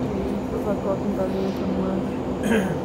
Os pacotes da linha também.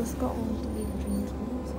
Scotland to leave between schools.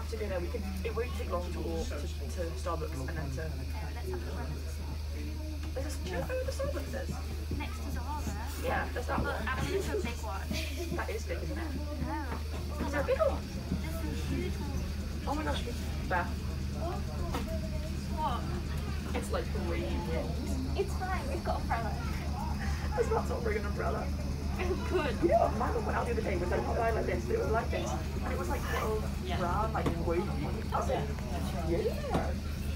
after dinner, we can. It won't take long to walk to Starbucks and then to. Do you know where the Starbucks is? Next to Zara. Yeah, there's that one. I'm going to a big one. That is big, isn't it? No. Is there a bigger one? There's some huge ones. Oh my gosh, Beth. What? It's like raining. It's fine, we've got umbrella. I was about to bring an umbrella. Good. You know what? My mum went out the other day with a guy like this, but it was like this. And it was like little brown, like wood. I was like, yeah.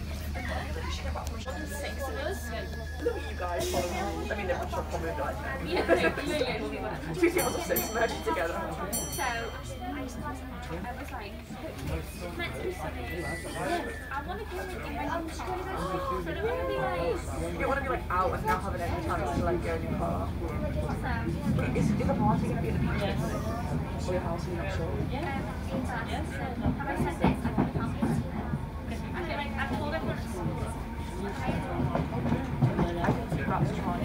Six of us. Look at you guys following rules. I mean, they're much more common, like, Yeah, literally. two tables of six merged together. So, I was like, it's meant to be sunny. I want to go in my own car. So I don't want to be like... You want to be like out and not having any time to like go in your car. But is the party going to be at the beach next week? Or your house, you're not sure? Have I said this? I want to come. I feel like I've told everyone at school. I can see about to try.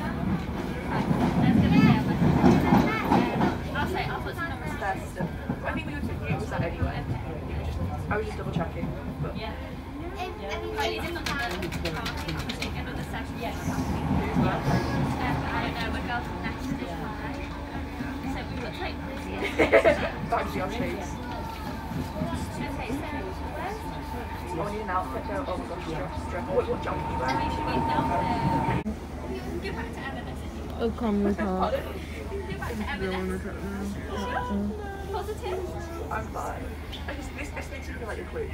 I'll put some numbers That's stuff. I think we would use that anyway. I was just double checking. But yeah. Slightly different than another session. Yes. who's that? I don't know, a girl from next is fine. So we look like this. Fancy our shades. Okay, so where's Oh, I need an outfit though. Oh my gosh, stress. Wait, what jump are you wearing? Get back to Evan if you want. Oh, come with her. Pardon? Get back to Evan. Positive? I'm fine. This makes you feel like you're quiz.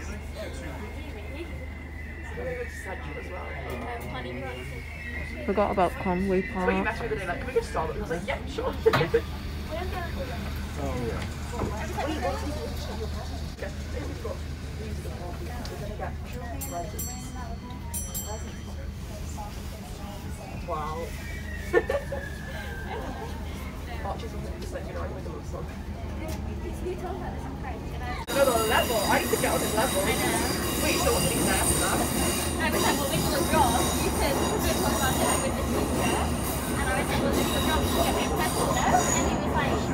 Very good schedule as well. Honey, Forgot about Conway So when you Park. messaged me the other day, like, can we go to Starbucks? I was like, yeah, sure. Wow. Archie's just like, you know, I with the little song. You told her this, I'm crazy. Another level. I need to get on this level. I know. Wait, so what's the next after that? I was like, well, this was wrong. You said, we're going to talk about it with the teacher. And I was like, well, this was wrong. You get me impressed, no? And he was like,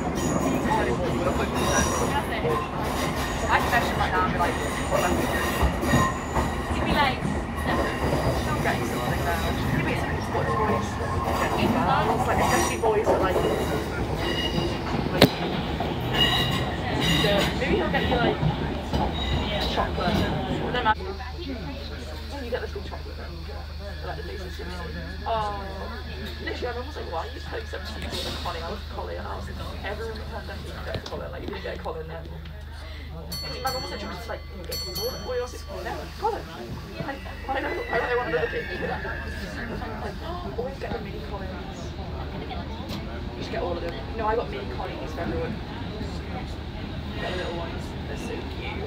that's it. I can message right now and be like, what level? You'd be like, She'll get you something now. Yeah, but it's what boys. it's fun. Like, especially boys that like maybe he'll get you like chocolate. But then when you get the full chocolate then like the Lisa Simpson. Oh, literally everyone was like, why are you putting 17 people with a Connie? I was Colin and I was like, everyone had them to get Colin, like you didn't get Colin then. My mum was like, just like, you know, get Colin. What else is Colin? Colin. Like, I don't want another kid. Like, always get the mini Collins. You should get all of them. No, I got mini Collins for everyone. Get the little ones. They're so cute.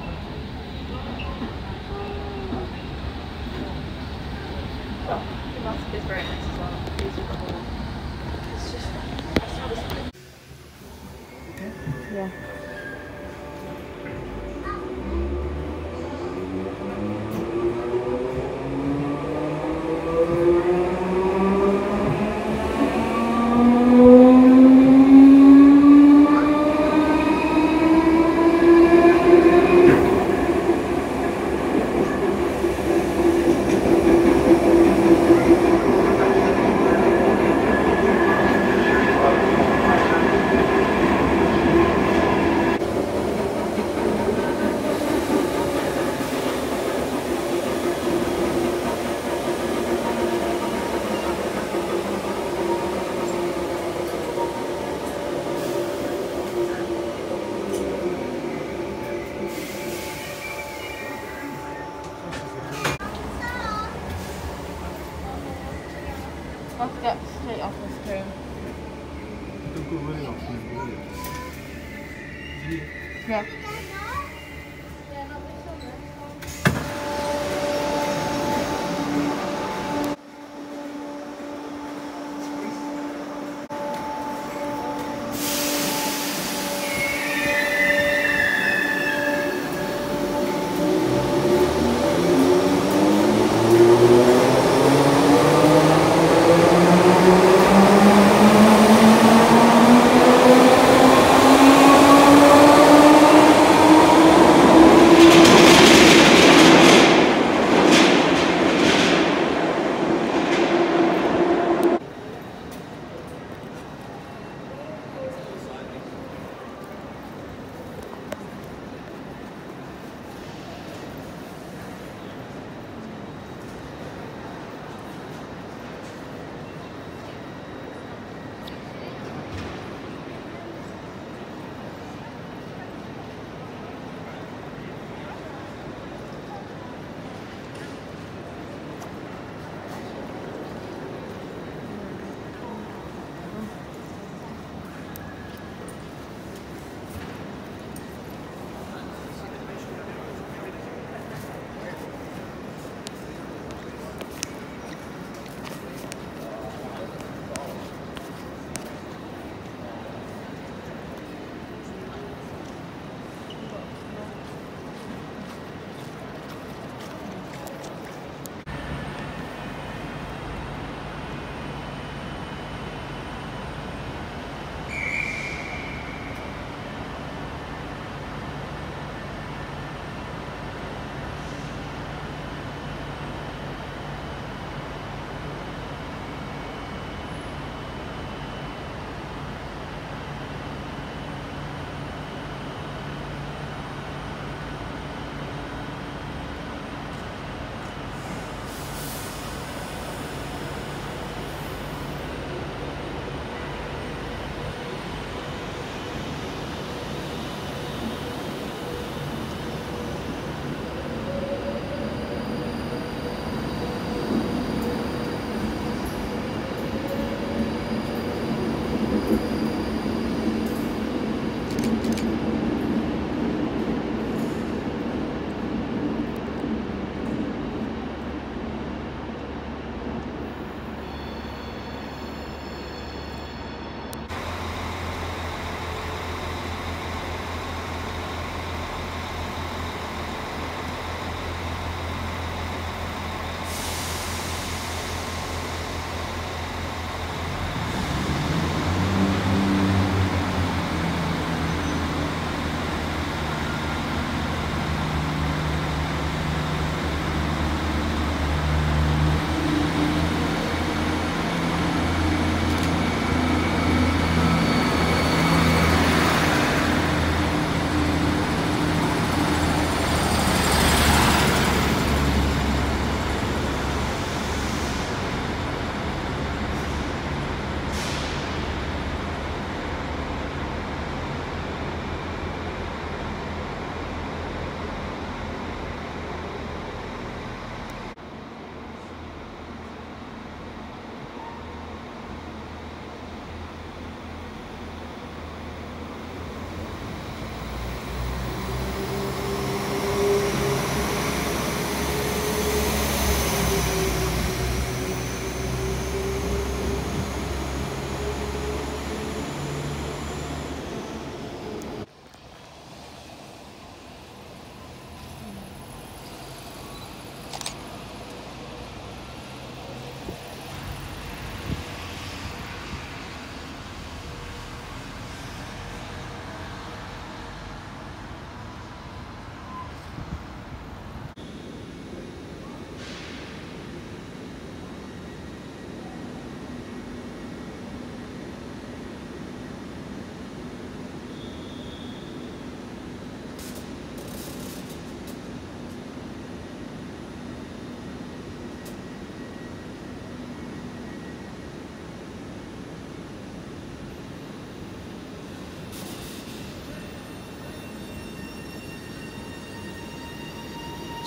Oh, the mask is very nice as well. These are the whole. It's just. I saw this. Yeah. Let's get straight off this train. Yeah.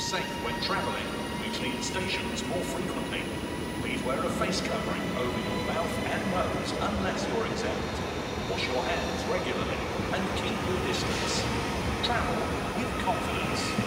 safe when travelling. You clean stations more frequently. Please wear a face covering over your mouth and nose unless you're exempt. Wash your hands regularly and keep your distance. Travel with confidence.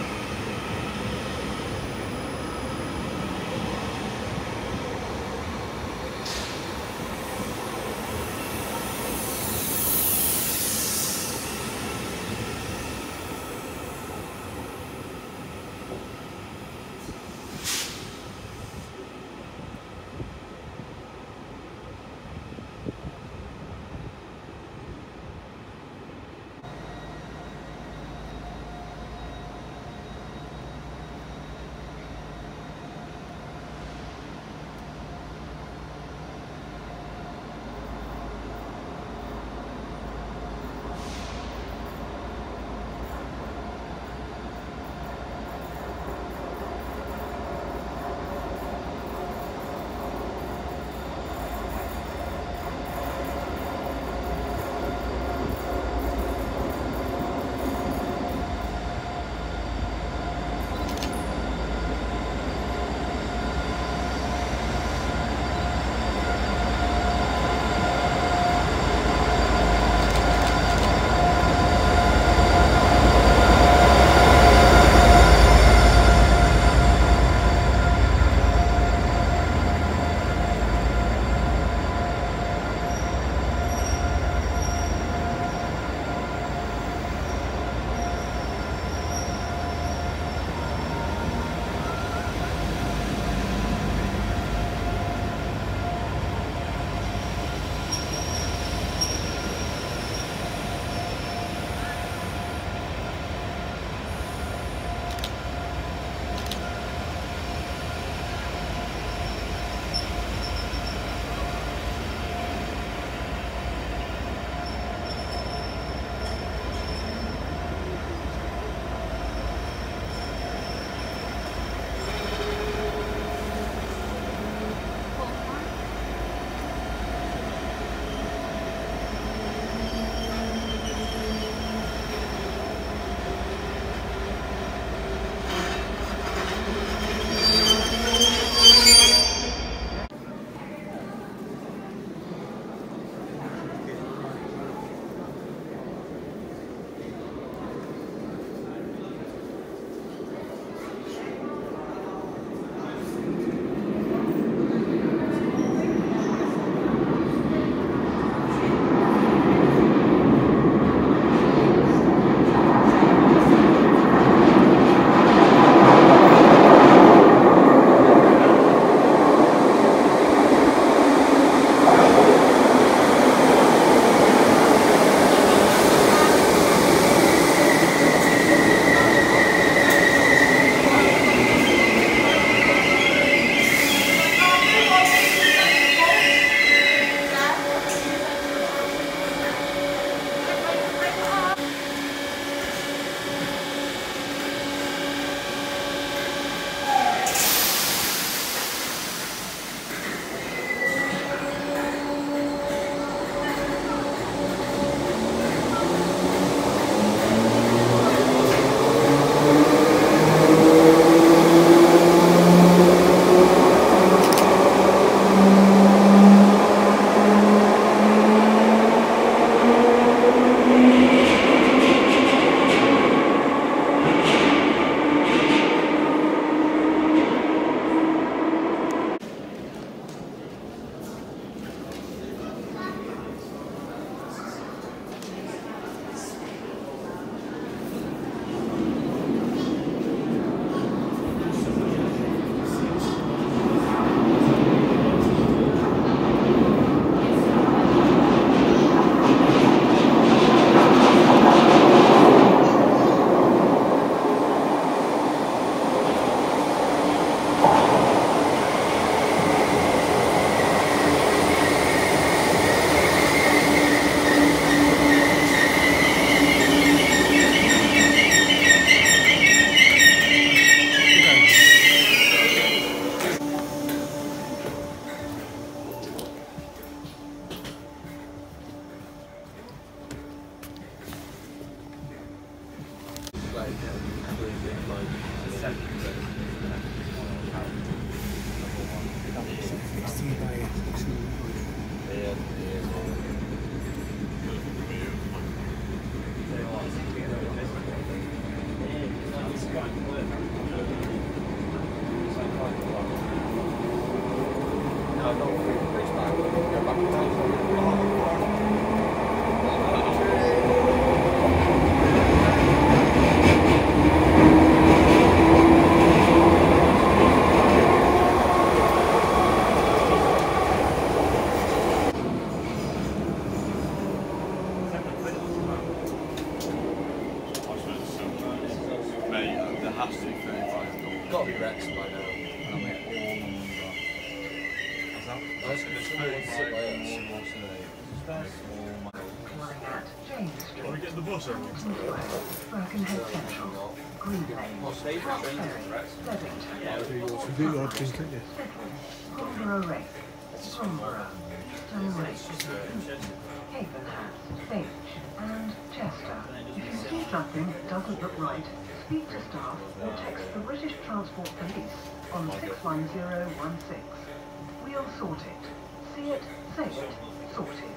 Are we getting the bus over? Birkenhead Central, Green Lane, House Ferry, Leadington, You do your thing, don't you? Hillsborough Rake, Bromborough, Stonebridge, Havenhurst, Beach and Chester. If you see something that doesn't look right, speak to staff or text the British Transport Police on 61016. We'll sort it. See it, say it, sorted.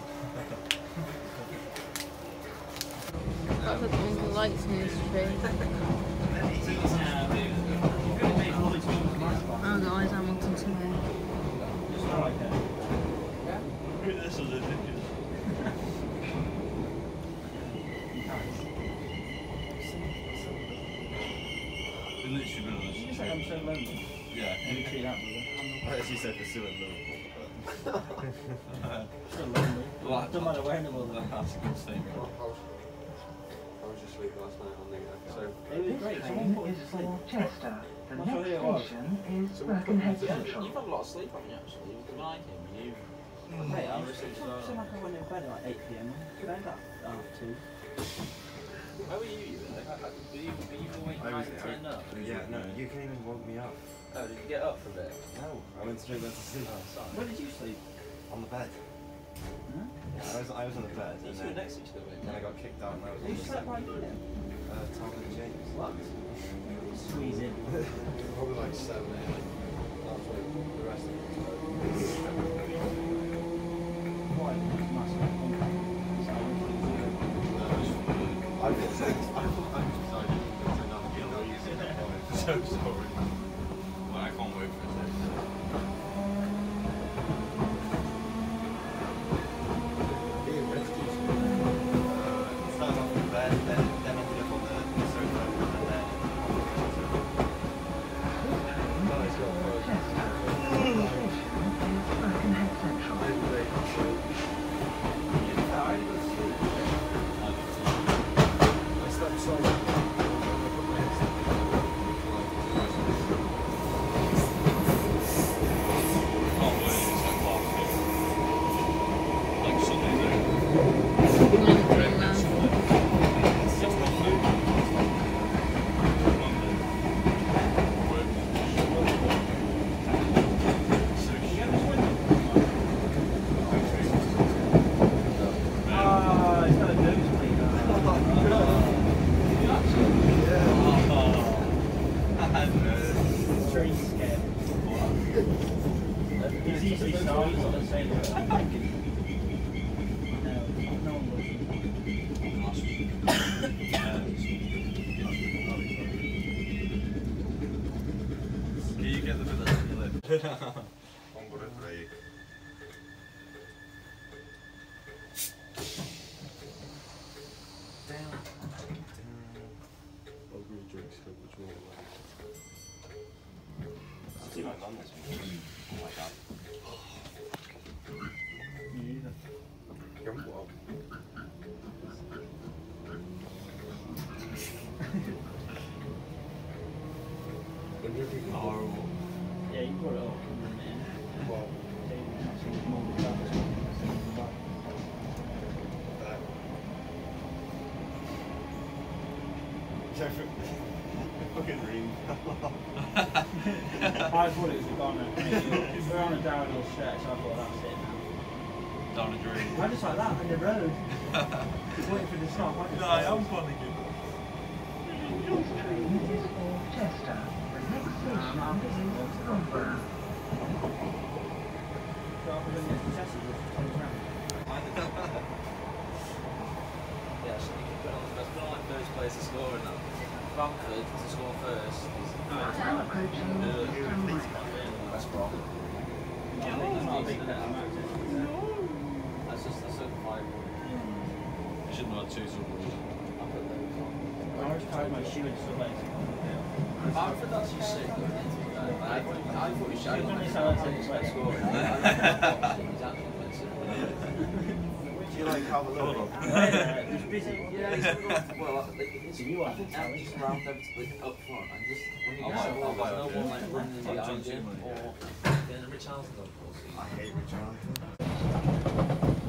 That's the twinkle lights in this tree. Oh guys, I'm wanting to move. This is ridiculous. It literally been on this. You say I'm so lonely. Yeah. Let me treat that, brother. As you said, we're still in Liverpool. Still lonely. Well, Don't matter where in the world. That's a good thing. I was just sleeping last night on the so It was great. This Someone put train us is to sleep. for Chester. The I'm sure next it was. station is Birkenhead Central. You've had a lot of sleep, haven't you, actually? You've been like him, you... Hey, I was like I went in bed at like 8 PM. Could I end up at 2? Where were you there? Were you awake I was and turned up? yeah, no, you came and woke me up. Oh, did you get up for a bit? No, I went straight back to sleep. Oh, sorry. Where did you sleep? On the bed. Huh? Yeah, I was on the bed You and two were then, next to each other, then I got kicked out and I was on You the slept second. right in. Tom and James. What? Squeeze in. Probably like 7 8. That's like the rest of it. Why? Massive. I was decided to not be able to use it. So sorry. Well, I can't wait for it. Being rescued. Started off in bed, then ended up on the sofa, and then Birkenhead Central. I slept so Can't wait, it's like last week. Like Sunday there. Ah, it's got a nosebleed. Very scared. He's easily started on the same. No, no one will. Can you get the bit that's on your lip? I'm gonna break. See my mum this week. Oh my god. Me either. Horrible. Yeah, you brought it up, man. Well, fucking ring. I thought it was a goner. We're on a downhill stretch, I thought that's it now. Down a dream. I just like that on the road. Waiting for the stop. No, I am panicking. This train is for Chester. The next station is Bromborough. Rather than get possessive with Yeah, so you can put on the first, put on like first place to score and that. Bamford to score first. Now approaching Stonebridge. That's wrong. That's just a certain vibe. You shouldn't have had two subways. I was tired my shoe and stuff like Bamford, that's you sick. I thought you should. only sounds like it's like scoring. Do you like how the little one? It was busy. Yeah, well, it's You are. just around everything up front and just when you I'll get buy- out, I'll buy there's no it, one yeah. like running Like behind John you Cena, or getting a Richarlison, of course. I hate Richard.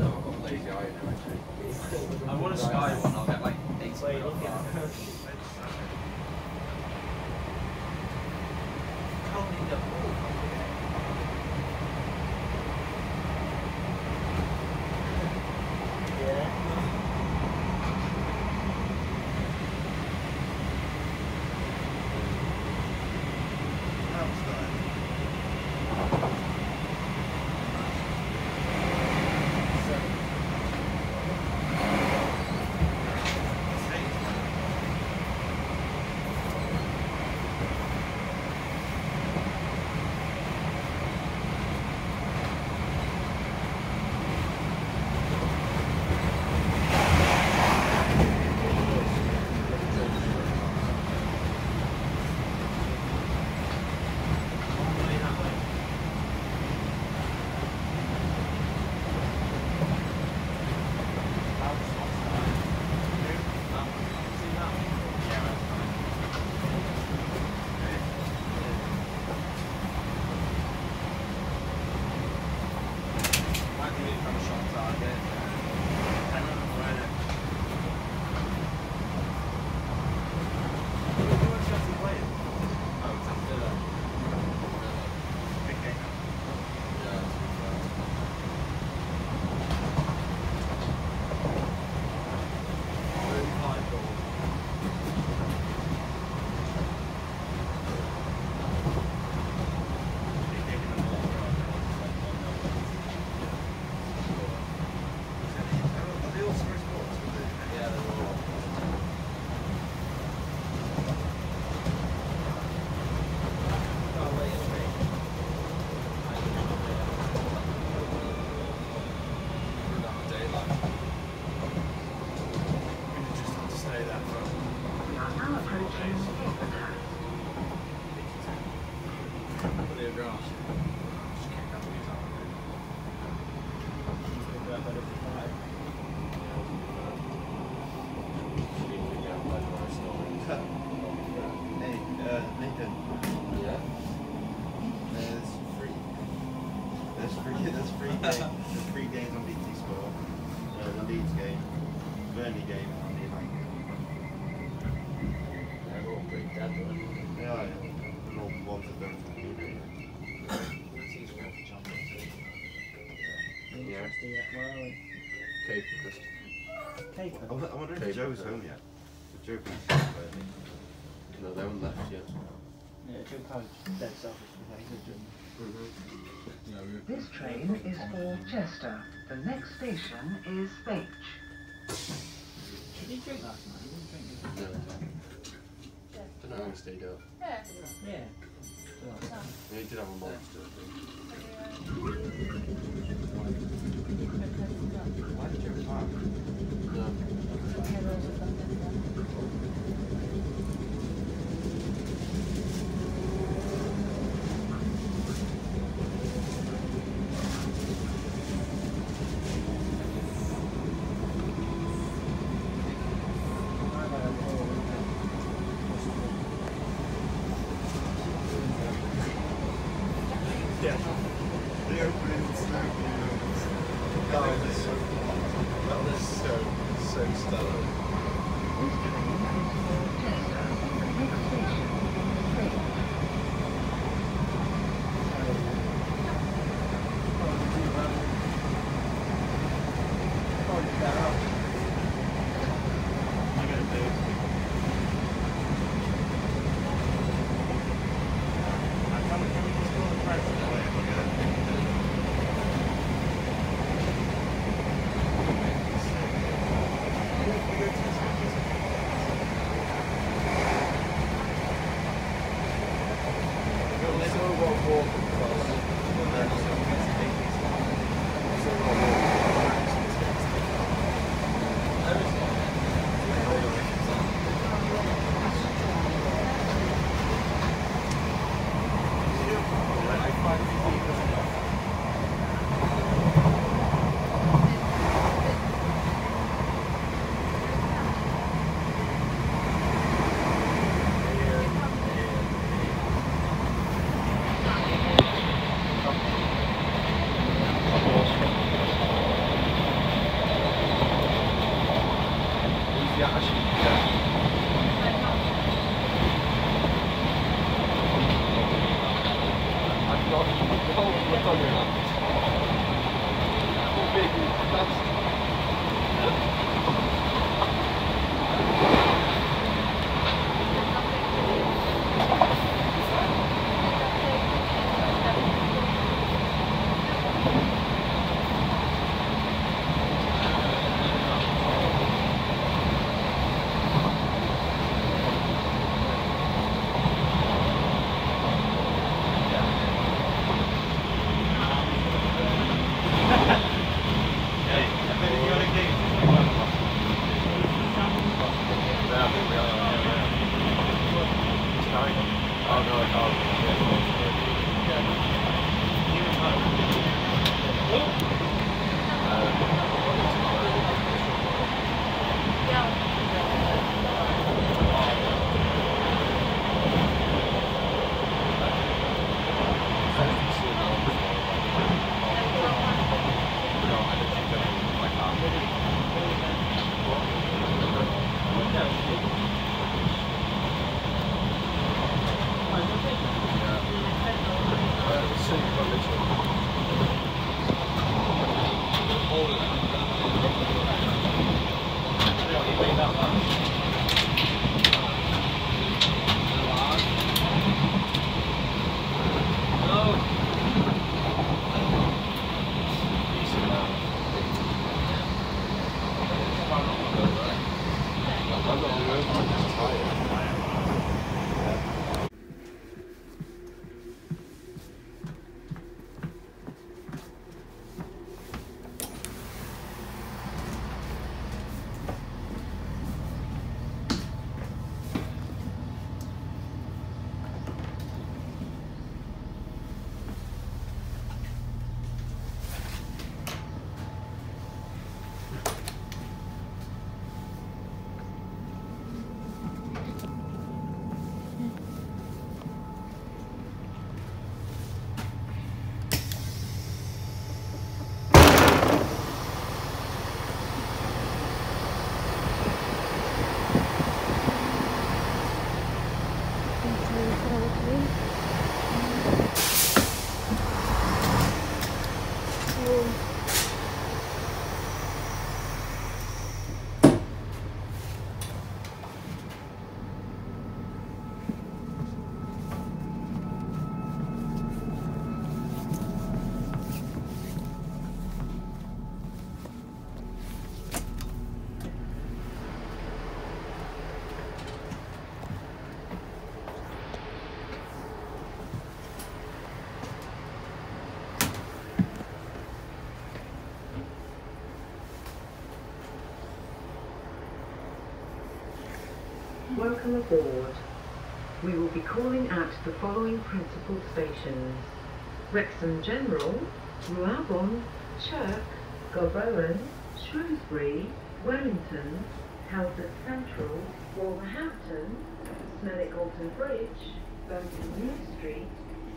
want a Sky one, I'll get like 8 Wait, look at There's three games on BT Sport. The Leeds game, Burnley game, and the United game. They're all pretty dead, though. Yeah, yeah. All ones that don't have new game. City's going for Champions League. Yeah. Interesting yet, where are we? Cape Coast. Caper. I wonder if Cape Joe's Coast. home yet. If Joe beats Burnley. No, they haven't left yet. Yeah, Joe Coach, dead selfish with that. He's a German. This train is for Chester. The next station is Bache. Did he drink last night? He didn't drink. No, don't know how he stayed up. Yeah. Yeah. Yeah, he did have a monster, I think. Why did Joe retire? No. Yeah. The opening snow balloons. That was so stellar. This train is for Chester. The next station is Bache. Welcome aboard. We will be calling at the following principal stations: Wrexham General, Ruabon, Chirk, Gobrowen, Shrewsbury, Wellington, Halford Central, Wolverhampton, Smellick Alton Bridge, Birmingham New Street,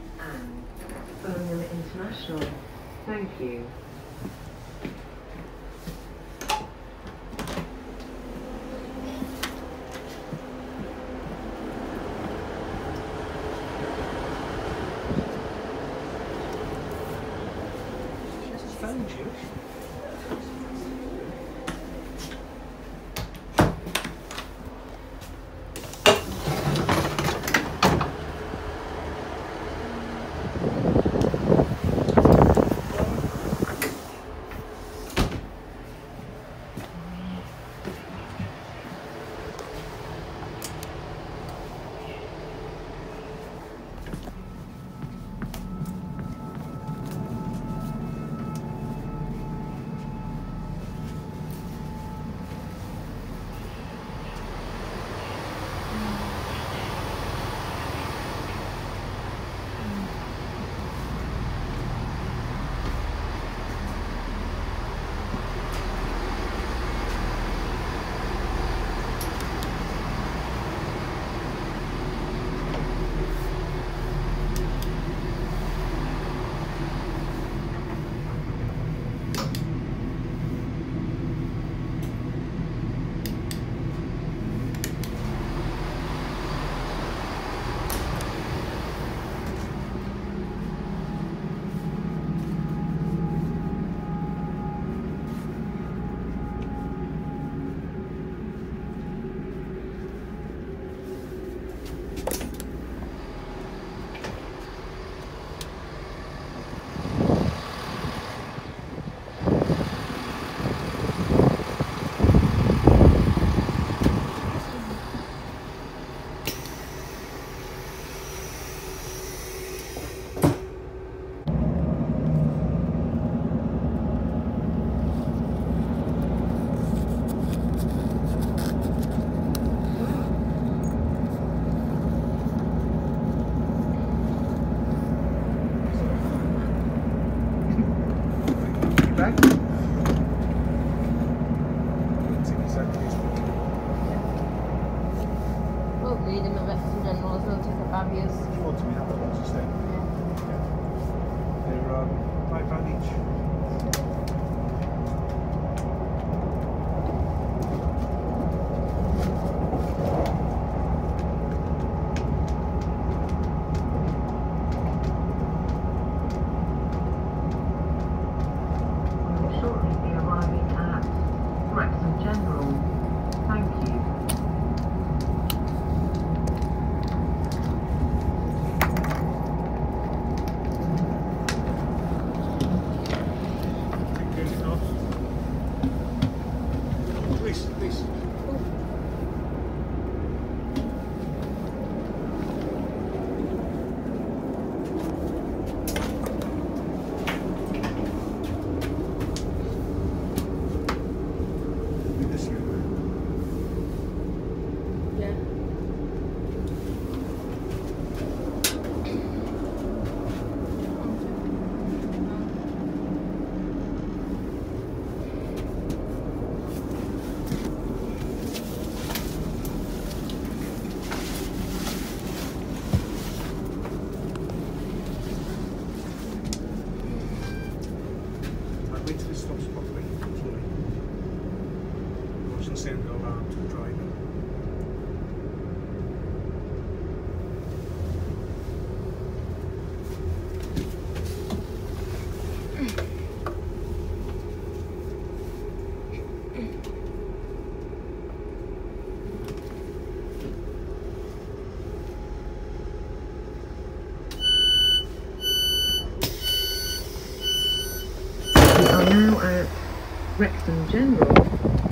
and Birmingham International. Thank you. Please, please. Yeah. I'd wait till it stops properly, slowly. I shall send the alarm to the driver. We are now at Wrexham General.